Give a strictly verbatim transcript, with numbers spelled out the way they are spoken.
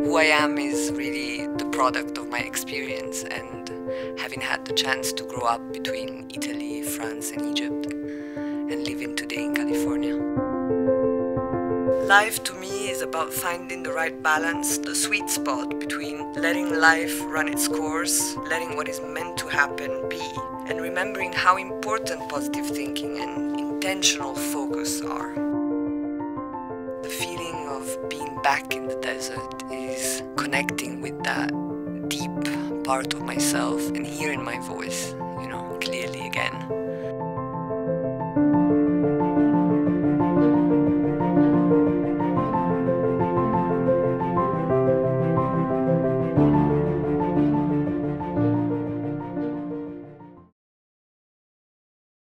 who I am is really the product of my experience and having had the chance to grow up between Italy, France and Egypt and living today in California. Life to me is about finding the right balance, the sweet spot between letting life run its course, letting what is meant to happen be, and remembering how important positive thinking and intentional focus are. The feeling of being back in the desert is connecting with that deep part of myself and hearing my voice, you know, clearly again.